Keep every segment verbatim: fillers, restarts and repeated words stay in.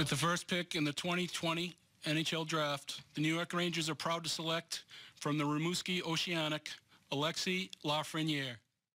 With the first pick in the twenty twenty N H L Draft, the New York Rangers are proud to select from the Rimouski Oceanic, Alexis Lafreniere.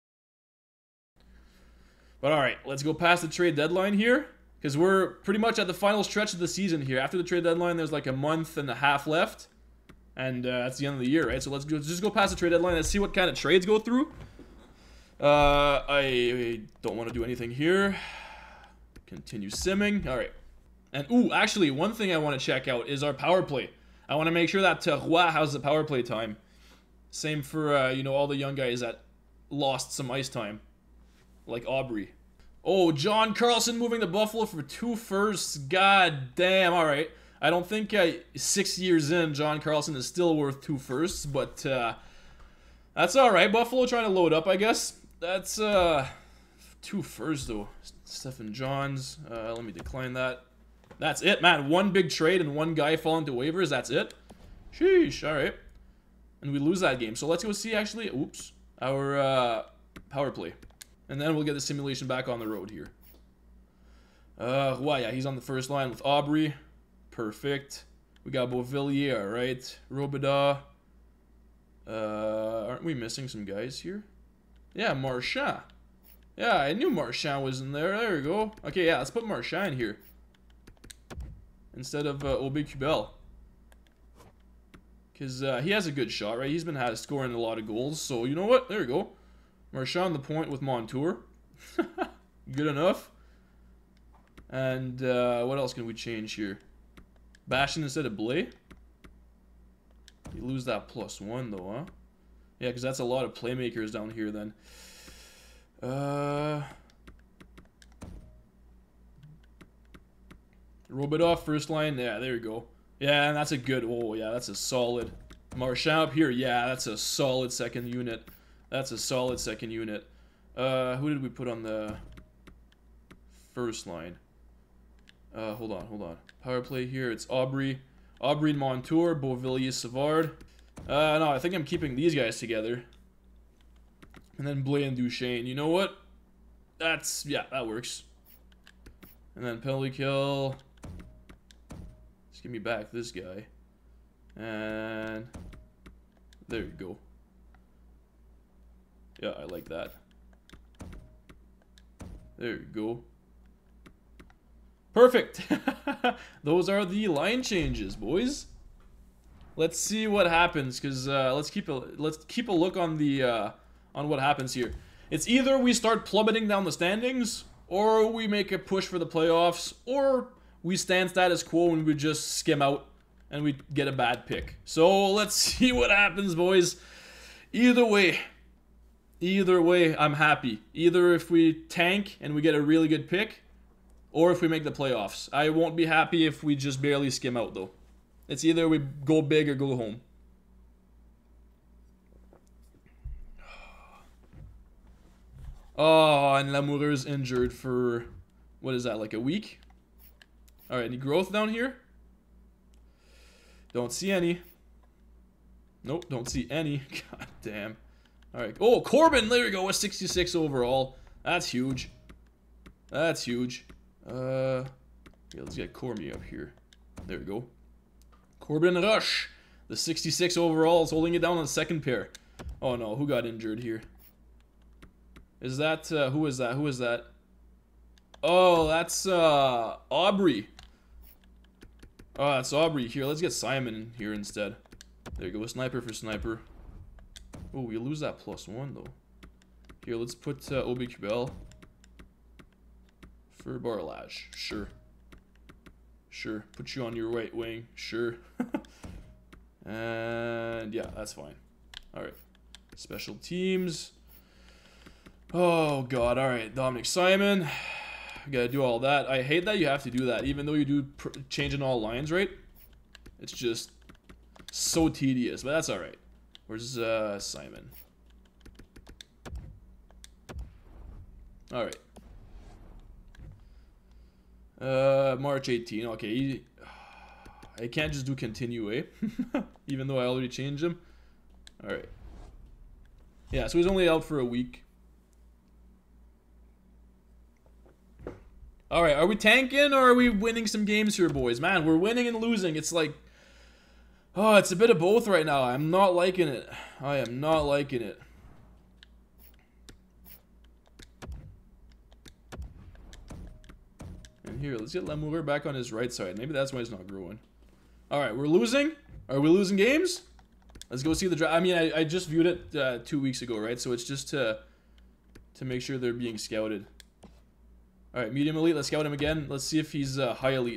But all right, let's go past the trade deadline here, because we're pretty much at the final stretch of the season here. After the trade deadline, there's like a month and a half left, and uh, that's the end of the year, right? So let's go, just go past the trade deadline and see what kind of trades go through. Uh, I don't want to do anything here. Continue simming. All right. And, ooh, actually, one thing I want to check out is our power play. I want to make sure that uh, Roy has the power play time. Same for, uh, you know, all the young guys that lost some ice time. Like Aubrey. Oh, John Carlson moving to Buffalo for two firsts. God damn, all right. I don't think uh, six years in, John Carlson is still worth two firsts, but uh, that's all right. Buffalo trying to load up, I guess. That's uh, two firsts, though. Stephen Johns. Uh, let me decline that. That's it, man. One big trade and one guy falling to waivers. That's it. Sheesh. All right. And we lose that game. So let's go see, actually, oops, our uh, power play. And then we'll get the simulation back on the road here. Uh, well, yeah, he's on the first line with Aubrey. Perfect. We got Beauvillier, all right. Robidas. Uh, aren't we missing some guys here? Yeah, Marchand. Yeah, I knew Marchand was in there. There we go. Okay, yeah, let's put Marchand in here instead of uh, Aubé-Kubel. Because uh, he has a good shot, right? He's been has, scoring a lot of goals. So, you know what? There we go. Marchand on the point with Montour. Good enough. And uh, what else can we change here? Bastion instead of Blais. You lose that plus one, though, huh? Yeah, because that's a lot of playmakers down here, then. Uh... Robidas first line. Yeah, there you go. Yeah, and that's a good... Oh, yeah, that's a solid... Marchand up here. Yeah, that's a solid second unit. That's a solid second unit. Uh, who did we put on the first line? Uh, hold on, hold on. Power play here. It's Aubrey. Aubrey and Montour. Beauvillier, Savard. Uh, no, I think I'm keeping these guys together. And then Blais and Duchesne. You know what? That's... Yeah, that works. And then penalty kill... Just give me back this guy. And there you go. Yeah, I like that. There you go. Perfect. Those are the line changes, boys. Let's see what happens, cause uh, let's keep a let's keep a look on the uh, on what happens here. It's either we start plummeting down the standings, or we make a push for the playoffs, or we stand status quo and we just skim out and we get a bad pick. So let's see what happens, boys. Either way, either way, I'm happy. Either if we tank and we get a really good pick, or if we make the playoffs. I won't be happy if we just barely skim out, though. It's either we go big or go home. Oh, and Lamoureur's injured for, what is that, like a week? Alright, any growth down here? Don't see any. Nope, don't see any. God damn. Alright. Oh, Corbin, there we go, a sixty-six overall. That's huge. That's huge. Uh, yeah, let's get Cormier up here. There we go. Corbin Rush. The sixty-six overall is holding it down on the second pair. Oh no, who got injured here? Is that, uh, who is that? Who is that? Oh, that's, uh, Aubrey. Oh, that's Aubrey. Here, let's get Simon in here instead. There you go, sniper for sniper. Oh, we lose that plus one, though. Here, let's put uh, Aubé-Kubel for Barrelage. Sure. Sure. Put you on your right wing. Sure. And, yeah, that's fine. Alright. Special teams. Oh, God. Alright, Dominic Simon. We gotta do all that. I hate that you have to do that, even though you do pr change in all lines, right? It's just so tedious, but that's alright. Where's uh, Simon? Alright. Uh, March eighteenth. Okay, he, I can't just do continue, eh? Even though I already changed him. Alright. Yeah, so he's only out for a week. All right, are we tanking or are we winning some games here, boys? Man, we're winning and losing. It's like, oh, it's a bit of both right now. I'm not liking it. I am not liking it. And here, let's get Lamour back on his right side. Maybe that's why he's not growing. All right, we're losing. Are we losing games? Let's go see the draft. I mean, I, I just viewed it uh, two weeks ago, right? So it's just to, to make sure they're being scouted. All right, medium elite. Let's scout him again. Let's see if he's uh, high elite.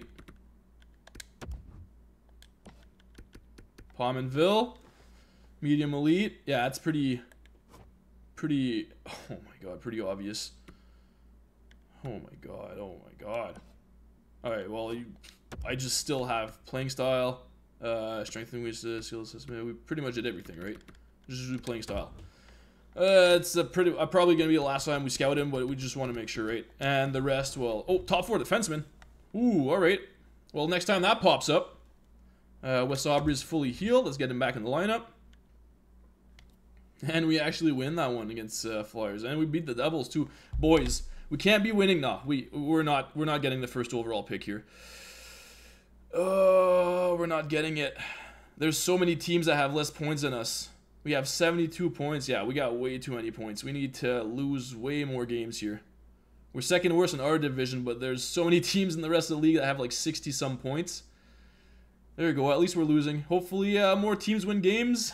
Pominville, medium elite. Yeah, that's pretty, pretty. Oh my god, pretty obvious. Oh my god. Oh my god. All right. Well, you, I just still have playing style, uh, strength and weakness, skill assessment. We pretty much did everything, right? Just do playing style. Uh, it's a pretty. Uh, probably gonna be the last time we scout him, but we just want to make sure, right? And the rest, well, oh, top four defenseman. Ooh, all right. Well, next time that pops up, uh, Wes Aubrey is fully healed. Let's get him back in the lineup. And we actually win that one against uh, Flyers, and we beat the Devils too, boys. We can't be winning. No, we we're not. We're not getting the first overall pick here. Oh, we're not getting it. There's so many teams that have less points than us. We have seventy-two points. Yeah, we got way too many points. We need to lose way more games here. We're second worst in our division, but there's so many teams in the rest of the league that have like sixty some points. There we go. At least we're losing. Hopefully, uh, more teams win games.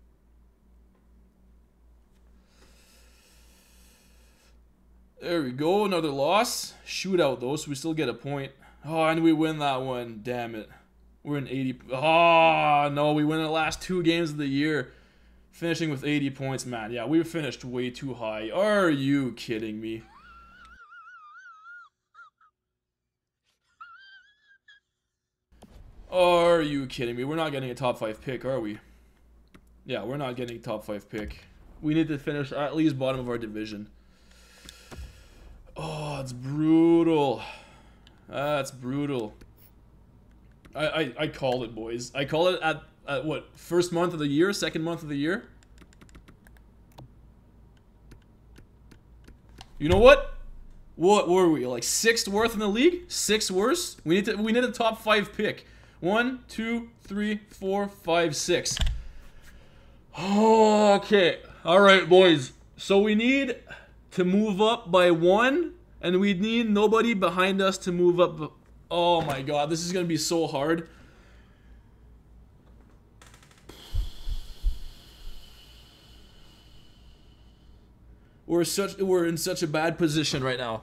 There we go. Another loss. Shootout though, so we still get a point. Oh, and we win that one. Damn it. We're in eighty. Oh no, we win the last two games of the year. Finishing with eighty points, man. Yeah, we finished way too high. Are you kidding me? Are you kidding me? We're not getting a top five pick, are we? Yeah, we're not getting a top five pick. We need to finish at least bottom of our division. Oh, it's brutal. That's brutal. I, I, I called it, boys. I called it at, at, what, first month of the year? Second month of the year? You know what? What were we? Like sixth worst in the league? Sixth worst? We need to we need a top five pick. One, two, three, four, five, six. Okay. Alright, boys. So we need to move up by one, and we need nobody behind us to move up. Oh my god, this is gonna be so hard. We're such we're in such a bad position right now.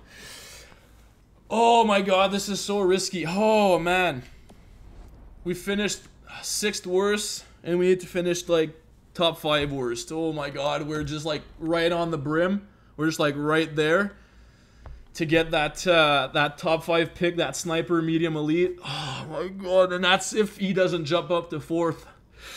Oh my god, this is so risky. Oh man. We finished sixth worst, and we need to finish like top five worst. Oh my god, we're just like right on the brim. We're just like right there to get that uh, that top five pick, that sniper medium elite. Oh my god, and that's if he doesn't jump up to fourth.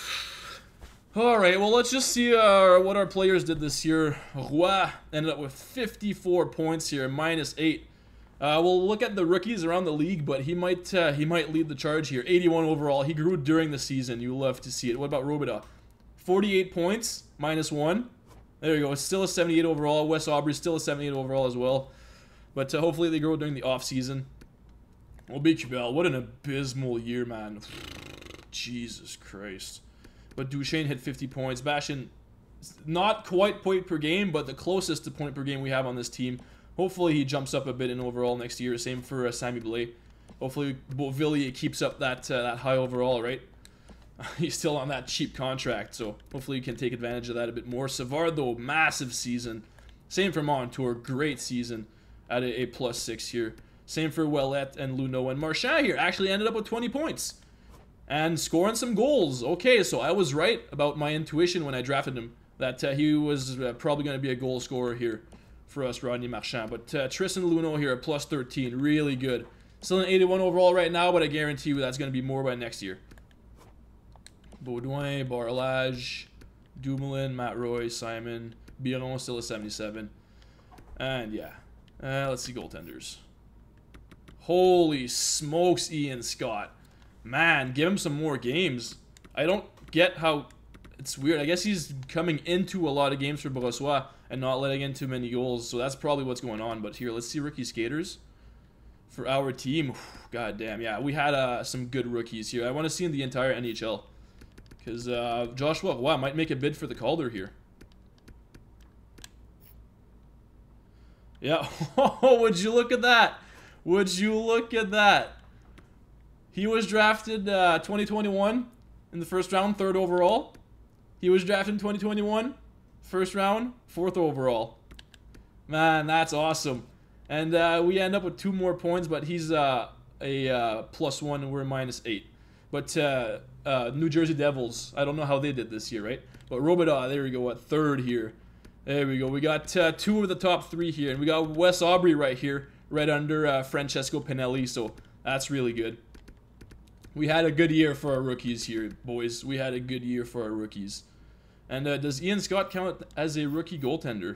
All right, well, let's just see uh, what our players did this year. Roy ended up with fifty-four points here, minus eight. Uh, we'll look at the rookies around the league, but he might uh, he might lead the charge here. eighty-one overall. He grew during the season. You love to see it. What about Robida? forty-eight points, minus one. There you go. It's still a seventy-eight overall. Wes Aubrey still a seventy-eight overall as well. But uh, hopefully they grow during the off season. Well, Beach Bell, what an abysmal year, man. Jesus Christ. But Duchesne hit fifty points. Bashan, not quite point per game, but the closest to point per game we have on this team. Hopefully he jumps up a bit in overall next year. Same for uh, Sammy Blais. Hopefully Beauvilliers keeps up that uh, that high overall, right? He's still on that cheap contract, so hopefully you can take advantage of that a bit more. Savard, though, massive season. Same for Montour, great season at a, a plus six here. Same for Ouellet and Luneau, and Marchand here actually ended up with twenty points. And scoring some goals. Okay, so I was right about my intuition when I drafted him, that uh, he was uh, probably going to be a goal scorer here for us, Rodney Marchand. But uh, Tristan Luneau here at plus thirteen, really good. Still an eighty-one overall right now, but I guarantee you that's going to be more by next year. Baudouin, Barrelage, Dumoulin, Matt Roy, Simon, Biron still a seventy-seven. And yeah, uh, let's see goaltenders. Holy smokes, Ian Scott. Man, give him some more games. I don't get how... It's weird. I guess he's coming into a lot of games for Brossois and not letting in too many goals. So that's probably what's going on. But here, let's see rookie skaters. for our team. God damn, yeah, we had uh, some good rookies here. I want to see in the entire N H L. Because uh, Joshua, wow, might make a bid for the Calder here. Yeah, would you look at that? Would you look at that? He was drafted uh, twenty twenty-one in the first round, third overall. He was drafted in twenty twenty-one, first round, fourth overall. Man, that's awesome. And uh, we end up with two more points, but he's uh, a uh, plus one and we're minus eight. But uh, uh, New Jersey Devils, I don't know how they did this year, right? But Robidas, there we go, at third here. There we go. We got uh, two of the top three here. And we got Wes Aubrey right here, right under uh, Francesco Pinelli. So that's really good. We had a good year for our rookies here, boys. We had a good year for our rookies. And uh, does Ian Scott count as a rookie goaltender?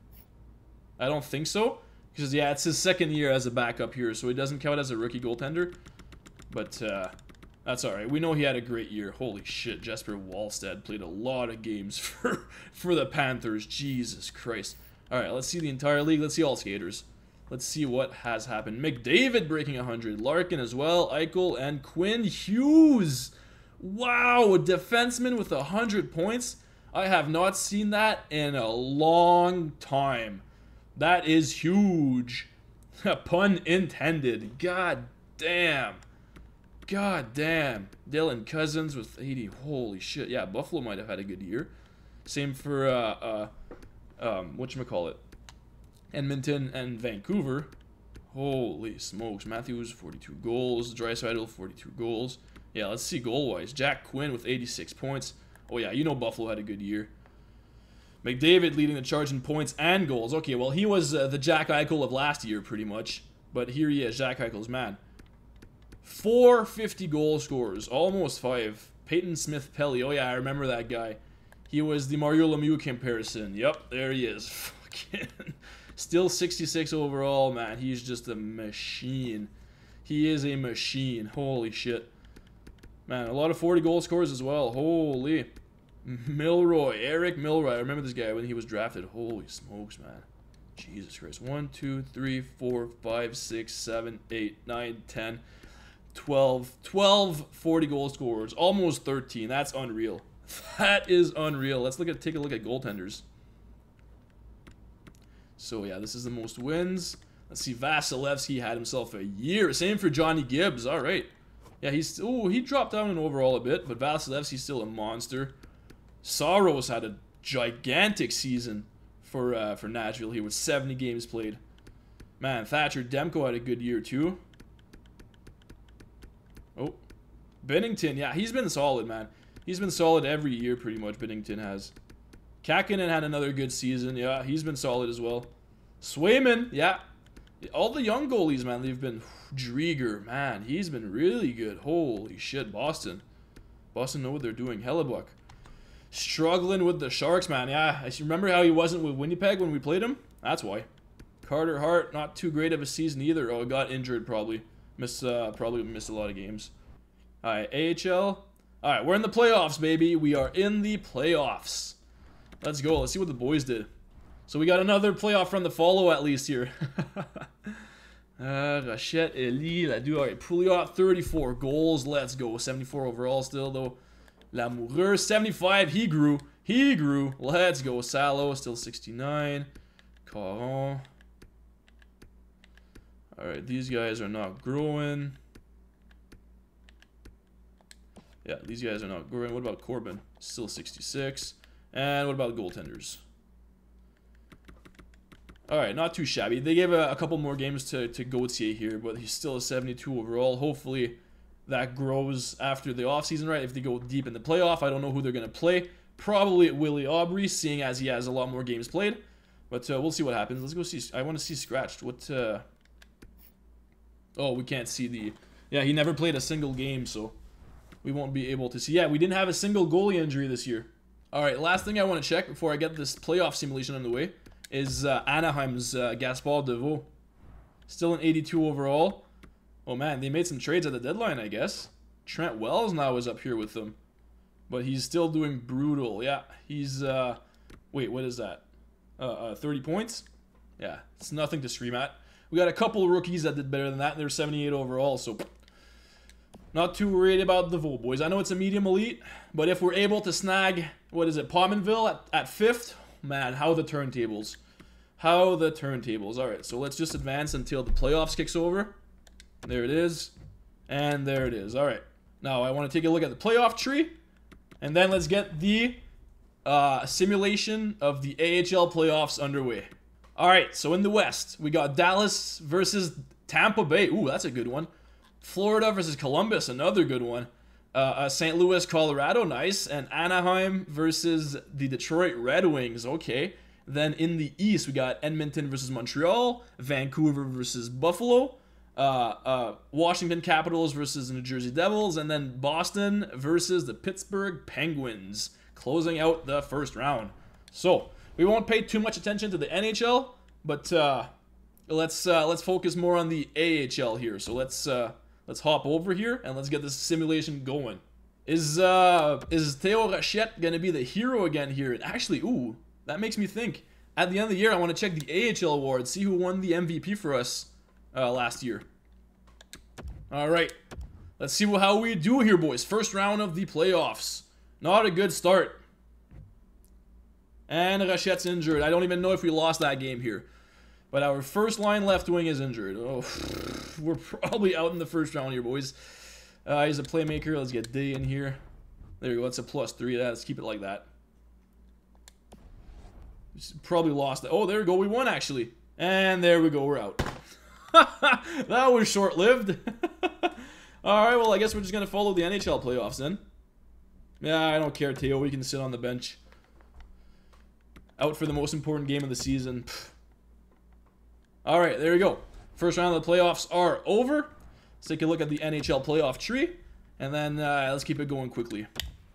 I don't think so. Because, yeah, it's his second year as a backup here. So he doesn't count as a rookie goaltender. But uh, that's alright. We know he had a great year. Holy shit. Jesper Wallstedt played a lot of games for, for the Panthers. Jesus Christ. Alright, let's see the entire league. Let's see all skaters. Let's see what has happened. McDavid breaking one hundred. Larkin as well. Eichel and Quinn Hughes. Wow, a defenseman with one hundred points. I have not seen that in a long time. That is huge. Pun intended. God damn. God damn. Dylan Cousins with eighty. Holy shit. Yeah, Buffalo might have had a good year. Same for, uh, uh, um, whatchamacallit. Edmonton and Vancouver. Holy smokes. Matthews, forty-two goals. Draisaitl, forty-two goals. Yeah, let's see goal-wise. Jack Quinn with eighty-six points. Oh, yeah, you know Buffalo had a good year. McDavid leading the charge in points and goals. Okay, well, he was uh, the Jack Eichel of last year, pretty much. But here he is, Jack Eichel's man. four fifty goal scorers, almost five. Peyton Smith-Pelly. Oh, yeah, I remember that guy. He was the Mario Lemieux comparison. Yep, there he is. Fucking... Still sixty-six overall, man. He's just a machine. He is a machine. Holy shit. Man, a lot of forty goal scorers as well. Holy. Milroy. Eric Milroy. I remember this guy when he was drafted. Holy smokes, man. Jesus Christ. one, two, three, four, five, six, seven, eight, nine, ten, twelve. twelve forty goal scorers. Almost thirteen. That's unreal. That is unreal. Let's look at take a look at goaltenders. So, yeah, this is the most wins. Let's see, Vasilevsky had himself a year. Same for Johnny Gibbs. All right. Yeah, he's... Oh, he dropped down in overall a bit, but Vasilevsky's still a monster. Saros had a gigantic season for uh, for Nashville here with seventy games played. Man, Thatcher Demko had a good year, too. Oh. Binnington, yeah, he's been solid, man. He's been solid every year, pretty much, Binnington has. Kakinen had another good season. Yeah, he's been solid as well. Swayman, yeah. All the young goalies, man, they've been... Drieger, man, he's been really good. Holy shit, Boston. Boston know what they're doing. Hellebuck. Struggling with the Sharks, man. Yeah, I remember how he wasn't with Winnipeg when we played him? That's why. Carter Hart, not too great of a season either. Oh, got injured probably. Missed, uh, probably missed a lot of games. Alright, A H L. Alright, we're in the playoffs, baby. We are in the playoffs. Let's go. Let's see what the boys did. So we got another playoff from the follow at least here. uh, Rachette, Elie, Ladu. Alright, Pouliot, thirty-four goals. Let's go. seventy-four overall still, though. Lamoureux, seventy-five. He grew. He grew. Let's go. Salo, still sixty-nine. Caron. Alright, these guys are not growing. Yeah, these guys are not growing. What about Corbin? Still sixty-six. And what about goaltenders? Alright, not too shabby. They gave a, a couple more games to, to Gauthier here, but he's still a seventy-two overall. Hopefully that grows after the offseason, right? If they go deep in the playoff, I don't know who they're going to play. Probably Willie Aubrey, seeing as he has a lot more games played. But uh, we'll see what happens. Let's go see. I want to see Scratched. What? Uh... Oh, we can't see the... Yeah, he never played a single game, so we won't be able to see. Yeah, we didn't have a single goalie injury this year. Alright, last thing I want to check before I get this playoff simulation on the way is uh, Anaheim's uh, Gaspard Deveau. Still an eighty-two overall. Oh man, they made some trades at the deadline, I guess. Trent Wells now is up here with them. But he's still doing brutal. Yeah, he's... Uh, wait, what is that? Uh, uh, thirty points? Yeah, it's nothing to scream at. We got a couple of rookies that did better than that, and they're seventy-eight overall, so not too worried about the vote, boys. I know it's a medium elite, but if we're able to snag, what is it, Pominville at, at fifth, man, how the turntables. How the turntables. All right, so let's just advance until the playoffs kicks over. There it is, and there it is. All right, now I want to take a look at the playoff tree, and then let's get the uh, simulation of the A H L playoffs underway. All right, so in the West, we got Dallas versus Tampa Bay. Ooh, that's a good one. Florida versus Columbus, another good one. Uh, uh, Saint Louis, Colorado, nice. And Anaheim versus the Detroit Red Wings, okay. Then in the East, we got Edmonton versus Montreal, Vancouver versus Buffalo, uh, uh, Washington Capitals versus the New Jersey Devils, and then Boston versus the Pittsburgh Penguins, closing out the first round. So we won't pay too much attention to the N H L, but uh, let's uh, let's focus more on the A H L here. So let's uh, let's hop over here and let's get this simulation going. Is uh, is Theo Rachette gonna be the hero again here? And actually, ooh. That makes me think. At the end of the year, I want to check the A H L awards, see who won the M V P for us uh, last year. All right. Let's see how we do here, boys. First round of the playoffs. Not a good start. And Rachette's injured. I don't even know if we lost that game here. But our first line left wing is injured. Oh, we're probably out in the first round here, boys. Uh, he's a playmaker. Let's get Day in here. There you go. That's a plus three. Let's keep it like that. Probably lost that. Oh, there we go. We won, actually. And there we go. We're out. That was short-lived. Alright, well, I guess we're just going to follow the N H L playoffs then. Yeah, I don't care, Theo. We can sit on the bench. Out for the most important game of the season. Alright, there we go. First round of the playoffs are over. Let's take a look at the N H L playoff tree. And then uh, let's keep it going quickly.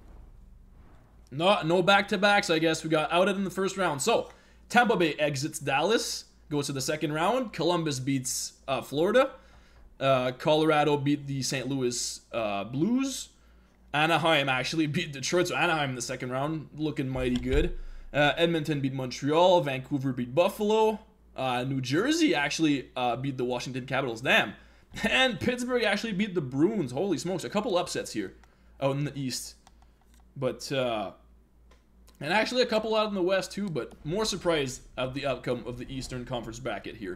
No, no back-to-backs, I guess. We got outed in the first round. So, Tampa Bay exits Dallas, goes to the second round. Columbus beats uh, Florida. Uh, Colorado beat the Saint Louis uh, Blues. Anaheim actually beat Detroit, so Anaheim in the second round, looking mighty good. Uh, Edmonton beat Montreal. Vancouver beat Buffalo. Uh, New Jersey actually uh, beat the Washington Capitals. Damn. And Pittsburgh actually beat the Bruins. Holy smokes, a couple upsets here out in the East. But, uh... and actually a couple out in the West too, but more surprised of the outcome of the Eastern Conference bracket here.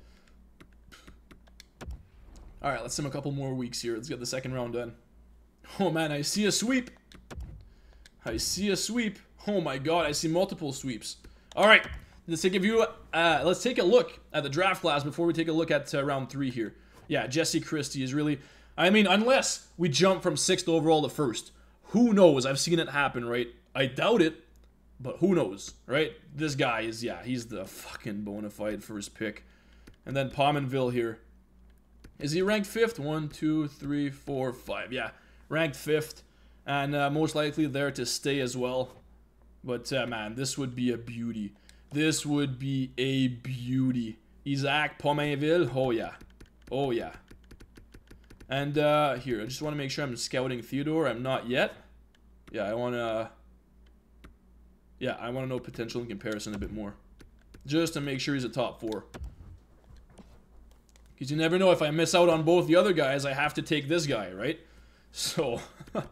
Alright, let's sim a couple more weeks here. Let's get the second round done. Oh man, I see a sweep. I see a sweep. Oh my god, I see multiple sweeps. Alright, let's take a view, uh, let's take a look at the draft class before we take a look at uh, round three here. Yeah, Jesse Christie is really, I mean, unless we jump from sixth overall to first. Who knows? I've seen it happen, right? I doubt it. But who knows, right? This guy is, yeah, he's the fucking bona fide first pick. And then Pominville here. Is he ranked fifth? One, two, three, four, five. Yeah, ranked fifth. And uh, most likely there to stay as well. But, uh, man, this would be a beauty. This would be a beauty. Isaac Pominville. Oh, yeah. Oh, yeah. And uh, here, I just want to make sure I'm scouting Theodore. I'm not yet. Yeah, I want to... Yeah, I want to know potential in comparison a bit more. Just to make sure he's a top four. Because you never know, if I miss out on both the other guys, I have to take this guy, right? So, uh,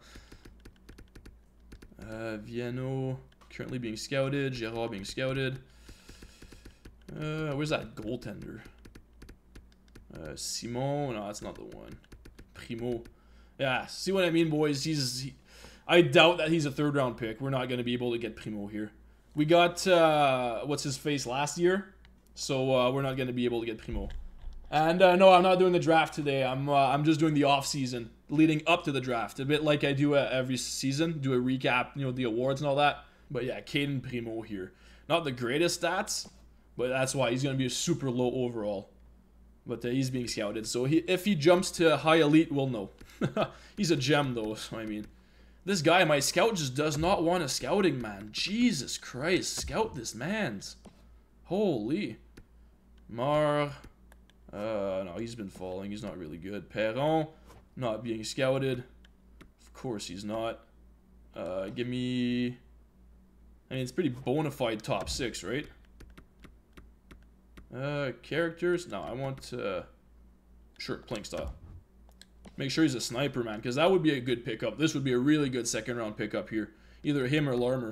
Viano currently being scouted. Gerard being scouted. Uh, where's that goaltender? Uh, Simon. No, that's not the one. Primo. Yeah, see what I mean, boys? He's... He, I doubt that he's a third round pick. We're not going to be able to get Primo here. We got, uh, what's his face last year. So, uh, we're not going to be able to get Primo. And, uh, no, I'm not doing the draft today. I'm, uh, I'm just doing the off season leading up to the draft. A bit like I do uh, every season. Do a recap, you know, the awards and all that. But, yeah, Caden Primo here. Not the greatest stats, but that's why he's going to be a super low overall. But uh, he's being scouted. So, he, if he jumps to high elite, we'll know. He's a gem, though, so I mean... This guy, my scout, just does not want a scouting, man. Jesus Christ, scout this man's. Holy. Mar. Uh, no, he's been falling. He's not really good. Perron, not being scouted. Of course he's not. Uh, give me... I mean, it's pretty bona fide top six, right? Uh, characters. No, I want uh, sure playing style. Make sure he's a sniper, man, because that would be a good pickup. This would be a really good second round pickup here. Either him or Larmer.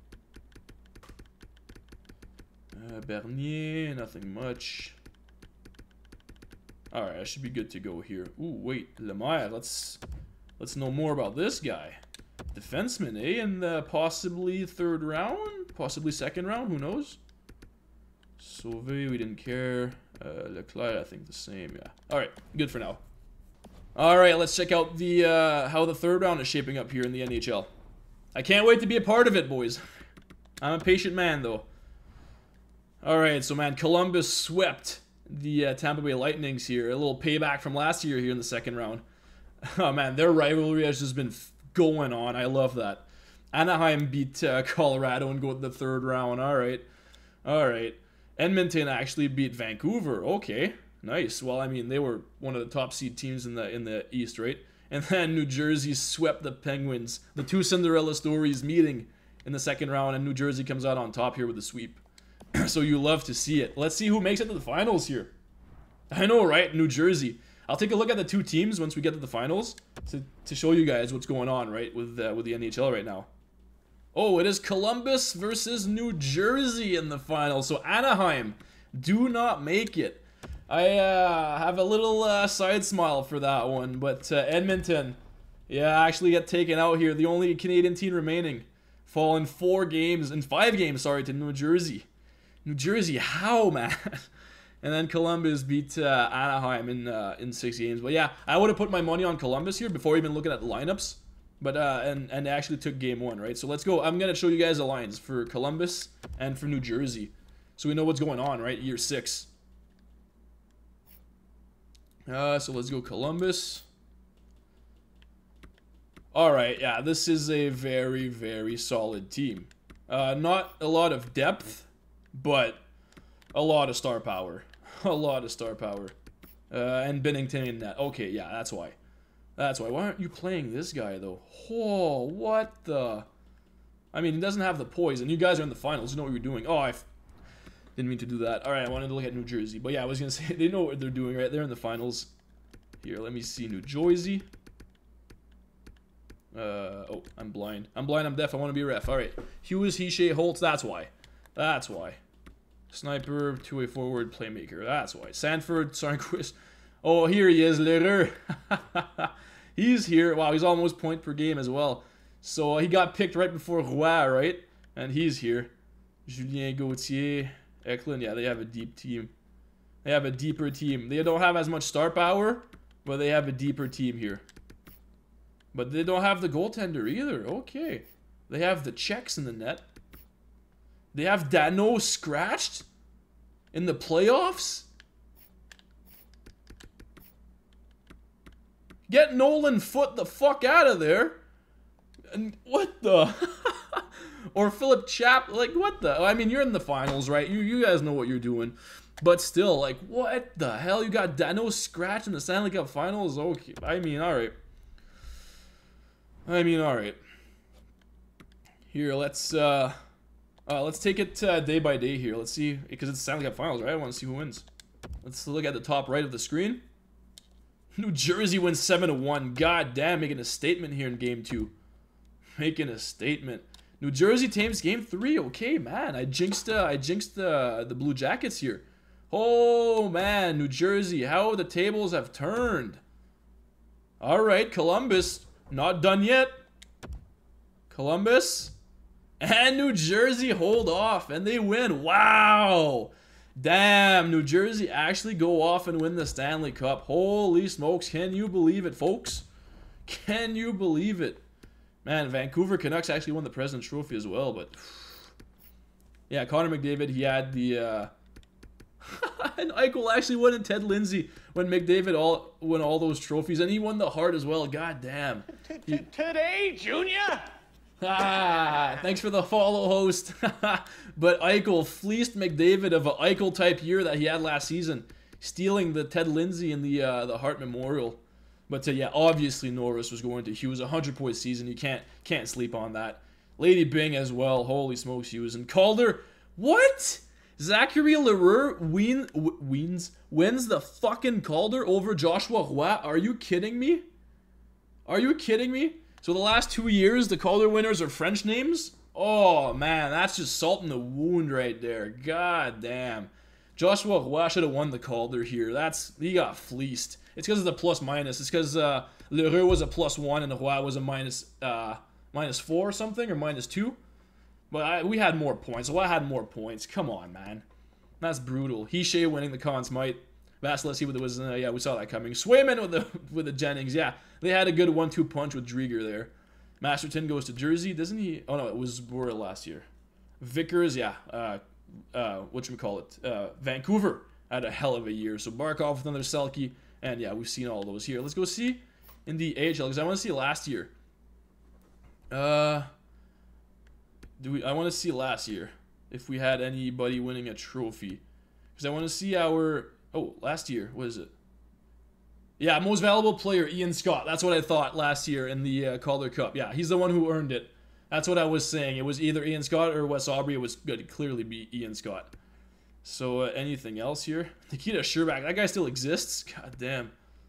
Uh, Bernier, nothing much. Alright, I should be good to go here. Ooh, wait, Lemaire, let's let's know more about this guy. Defenseman, eh? In the possibly third round? Possibly second round, who knows? Sauve, we didn't care. Uh, Leclerc, I think the same, yeah. Alright, good for now. Alright, let's check out the uh, how the third round is shaping up here in the N H L. I can't wait to be a part of it, boys. I'm a patient man, though. Alright, so man, Columbus swept the uh, Tampa Bay Lightnings here. A little payback from last year here in the second round. Oh man, their rivalry has just been f going on. I love that. Anaheim beat uh, Colorado and go to the third round. Alright. Alright. Edmonton actually beat Vancouver. Okay. Nice. Well, I mean, they were one of the top seed teams in the in the East, right? And then New Jersey swept the Penguins. The two Cinderella stories meeting in the second round, and New Jersey comes out on top here with a sweep. So you love to see it. Let's see who makes it to the finals here. I know, right? New Jersey. I'll take a look at the two teams once we get to the finals to, to show you guys what's going on, right, with uh, with the N H L right now. Oh, it is Columbus versus New Jersey in the finals. So Anaheim do not make it. I uh, have a little uh, side smile for that one, but uh, Edmonton, yeah, actually get taken out here. The only Canadian team remaining, fall in four games, in five games, sorry, to New Jersey. New Jersey, how, man? And then Columbus beat uh, Anaheim in uh, in six games. But yeah, I would have put my money on Columbus here before even looking at the lineups. But uh, and and actually took game one, right? So let's go. I'm gonna show you guys the lines for Columbus and for New Jersey, so we know what's going on, right? Year six. Uh, so let's go Columbus. All right, yeah, this is a very, very solid team. Uh, not a lot of depth, but a lot of star power. A lot of star power. Uh, and Binnington in that. Okay, yeah, that's why. That's why. Why aren't you playing this guy, though? Oh, what the... I mean, he doesn't have the poise, and you guys are in the finals. You know what you're doing. Oh, I f didn't mean to do that. All right, I wanted to look at New Jersey. But yeah, I was going to say, they know what they're doing, right? They're in the finals. Here, let me see New Jersey. Uh, oh, I'm blind. I'm blind, I'm deaf. I want to be a ref. All right. Hughes, Hischier, Holtz. That's why. That's why. Sniper, two-way forward, playmaker. That's why. Sanford, Sarnquist. Oh, here he is, Lehrer. He's here. Wow, he's almost point per game as well. So uh, he got picked right before Roy, right? And he's here. Julien Gauthier, Eklund. Yeah, they have a deep team. They have a deeper team. They don't have as much star power, but they have a deeper team here. But they don't have the goaltender either. Okay. They have the checks in the net. They have Dano scratched in the playoffs? Get Nolan Foote the fuck out of there. And what the? Or Philip Chap, like what the? I mean, you're in the finals, right? You you guys know what you're doing. But still, like, what the hell? You got Dano scratched in the Stanley Cup Finals? Okay, I mean, alright. I mean, alright. Here, let's, uh... Uh, let's take it uh, day by day here. Let's see, because it's Stanley Cup Finals, right? I want to see who wins. Let's look at the top right of the screen. New Jersey wins seven to one. God damn, making a statement here in game two. Making a statement. New Jersey tames game three. Okay, man. I jinxed, uh, I jinxed uh, the Blue Jackets here. Oh, man. New Jersey, how the tables have turned. All right, Columbus. Not done yet. Columbus. And New Jersey hold off, and they win. Wow. Damn, New Jersey actually go off and win the Stanley Cup. Holy smokes, can you believe it, folks? Can you believe it? Man, Vancouver Canucks actually won the President's Trophy as well, but... Yeah, Connor McDavid, he had the... Uh... and Eichel actually won, and Ted Lindsay when McDavid all won all those trophies, and he won the Hart as well. God damn. Today, Junior? Ah, thanks for the follow, host. But Eichel fleeced McDavid of an Eichel-type year that he had last season, stealing the Ted Lindsay in the uh, the Hart Memorial. But uh, yeah, obviously Norris was going to Hughes, a hundred-point season. You can't can't sleep on that. Lady Byng as well. Holy smokes, Hughes and Calder. What? Zachary Leroux win, w wins, wins the fucking Calder over Joshua Roy. Are you kidding me? Are you kidding me? So the last two years, the Calder winners are French names? Oh, man, that's just salt in the wound right there. God damn. Joshua Roy should have won the Calder here. That's He got fleeced. It's because of the plus-minus. It's because uh, Leroux was a plus one and Roy was a minus, uh, minus four or something, or minus two. But I, we had more points. So I had more points. Come on, man. That's brutal. Hichet winning the Conn Smythe. Vasilevsky with the was uh, yeah, we saw that coming. Swayman with the with the Jennings. Yeah, they had a good one two punch with Drieger there. Masterton goes to Jersey, doesn't he? Oh no, it was Bora last year. Vickers, yeah. Uh, uh, whatchamacallit? Uh, Vancouver had a hell of a year. So Barkov with another Selke, and yeah, we've seen all those here. Let's go see in the A H L because I want to see last year. Uh. Do we? I want to see last year if we had anybody winning a trophy, because I want to see our oh last year what is it? Yeah, most valuable player Ian Scott. That's what I thought last year in the uh, Calder Cup. Yeah, he's the one who earned it. That's what I was saying. It was either Ian Scott or Wes Aubrey. It was good to clearly be Ian Scott. So uh, anything else here? Nikita Sherbak. That guy still exists. God damn.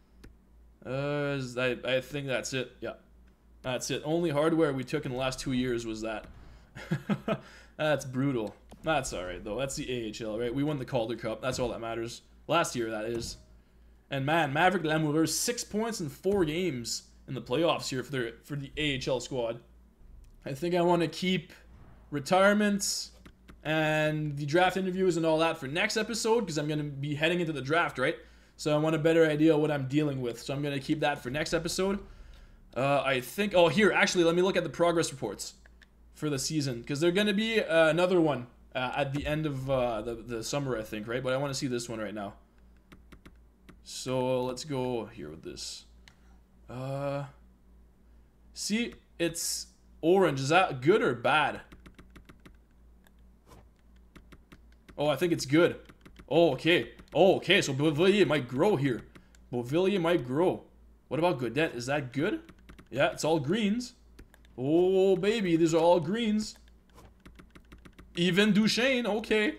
Uh, I I think that's it. Yeah, that's it. Only hardware we took in the last two years was that. That's brutal. That's alright though. That's the A H L, right? We won the Calder Cup. That's all that matters. Last year, that is. And man, Maverick Lamoureux, six points in four games in the playoffs here for the for the A H L squad. I think I want to keep retirements and the draft interviews and all that for next episode because I'm going to be heading into the draft, right? So I want a better idea of what I'm dealing with. So I'm going to keep that for next episode. Uh, I think. Oh, here, actually, let me look at the progress reports for the season, because they're going to be uh, another one uh, at the end of uh, the, the summer, I think, right? But I want to see this one right now. So let's go here with this. Uh, see, it's orange. Is that good or bad? Oh, I think it's good. Oh, okay. Oh, okay, so Beauvillier might grow here. Beauvillier might grow. What about Godet? Is that good? Yeah, it's all greens. Oh, baby, these are all greens. Even Duchesne, okay.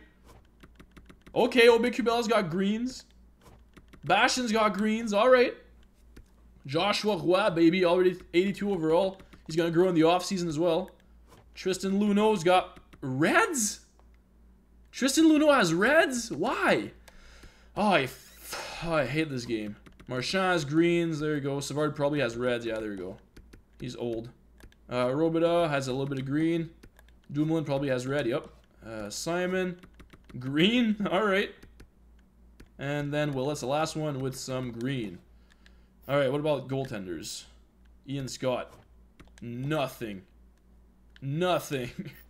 Okay, Aubé-Kubel's got greens. Bastion's got greens, alright. Joshua Roy, baby, already eighty-two overall. He's going to grow in the offseason as well. Tristan Luneau's got reds? Tristan Luneau has reds? Why? Oh, I, oh, I hate this game. Marchand has greens, there you go. Savard probably has reds, yeah, there you go. He's old. Uh, Robida has a little bit of green. Dumoulin probably has red, yep. Uh, Simon, green, alright. And then, well, that's the last one with some green. Alright, what about goaltenders? Ian Scott, nothing. Nothing.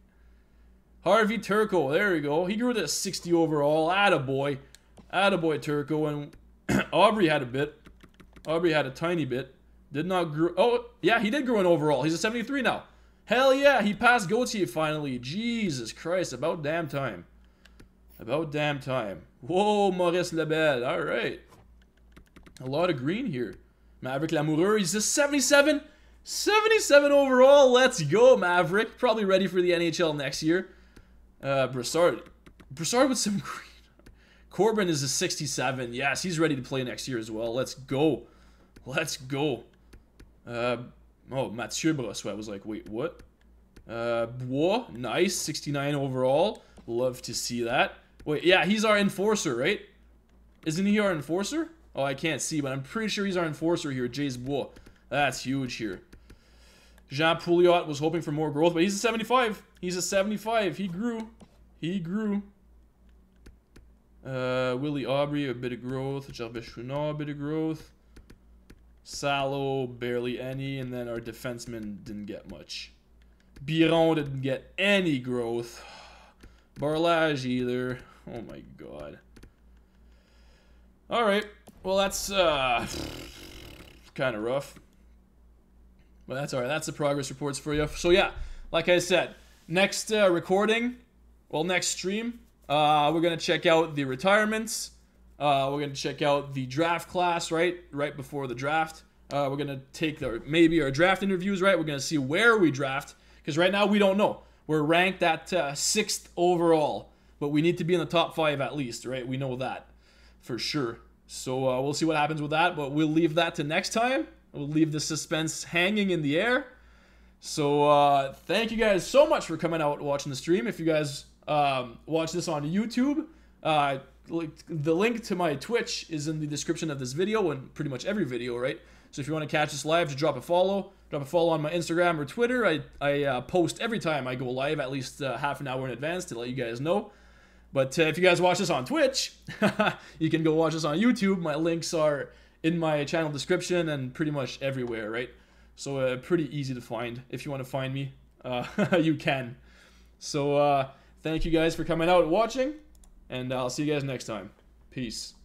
Harvey Turco, there we go. He grew to sixty overall, attaboy. Attaboy Turco, and Aubrey had a bit. Aubrey had a tiny bit. Did not grow. Oh, yeah, he did grow an overall. He's a seventy-three now. Hell yeah, he passed Gauthier finally. Jesus Christ, about damn time. About damn time. Whoa, Maurice Lebel. All right. A lot of green here. Maverick Lamoureux, he's a seventy-seven. seventy-seven overall. Let's go, Maverick. Probably ready for the N H L next year. Uh, Brassard. Brassard with some green. Corbin is a sixty-seven. Yes, he's ready to play next year as well. Let's go. Let's go. Uh, oh, Mathieu Brossoit. I was like, wait, what? Uh, Bois, nice, sixty-nine overall. Love to see that. Wait, yeah, he's our enforcer, right? Isn't he our enforcer? Oh, I can't see, but I'm pretty sure he's our enforcer here, Jace Bois. That's huge here. Jean Pouliot was hoping for more growth, but he's a seventy-five. He's a seventy-five. He grew. He grew. Uh, Willie Aubrey, a bit of growth. Jarvis Chouinard, a bit of growth. Salo, barely any. And then our defenseman didn't get much. Biron didn't get any growth. Barlage either. Oh my god. Alright. Well, that's uh, kind of rough. But that's alright. That's the progress reports for you. So yeah, like I said, next uh, recording, well, next stream, uh, we're going to check out the retirements. Uh, we're going to check out the draft class, right? Right before the draft. Uh, we're going to take the, maybe our draft interviews, right? We're going to see where we draft. Because right now we don't know. We're ranked at uh, sixth overall. but we need to be in the top five at least, right? We know that for sure. So uh, we'll see what happens with that, but we'll leave that to next time. We'll leave the suspense hanging in the air. So uh, thank you guys so much for coming out and watching the stream. If you guys um, watch this on YouTube, uh, the link to my Twitch is in the description of this video and pretty much every video, right? So if you want to catch this live, just drop a follow. Drop a follow on my Instagram or Twitter. I, I uh, post every time I go live, at least uh, half an hour in advance to let you guys know. But uh, if you guys watch this on Twitch, you can go watch this on YouTube. My links are in my channel description and pretty much everywhere, right? So uh, pretty easy to find. If you want to find me, uh, you can. So uh, thank you guys for coming out and watching, and I'll see you guys next time. Peace.